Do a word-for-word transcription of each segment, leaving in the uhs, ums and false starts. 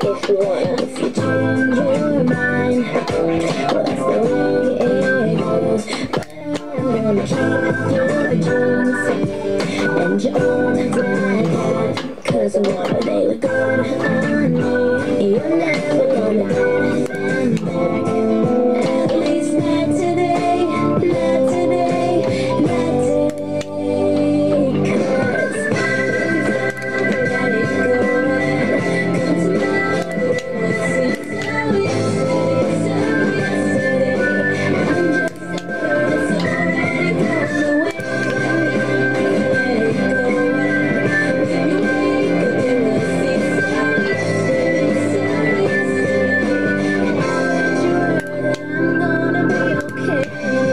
if you wanna. If you change your mind, well, that's the way it goes. But I'm gonna keep your dreams and your own black, cause I wanna they look good on me. You're never gonna get them back. At least not today, not today, not today. Cause we've let it go. Cause tomorrow we'll see. So yesterday, so yesterday, I'm just saying it's already gone away. Let it go. When you wake up in the sea, so yesterday, so yesterday, I heard you word I'm gonna be okay.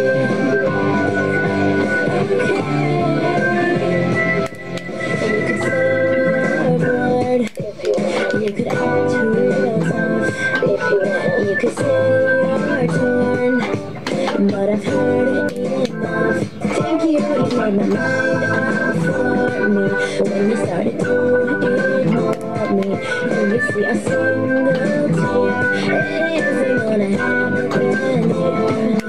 And you could say a word if you want. You could act real tough if you want. You could say you're torn, but I've heard enough. Thank you, you made my mind up for me. When you started to ignore me, and you see a single tear, it isn't gonna happen here.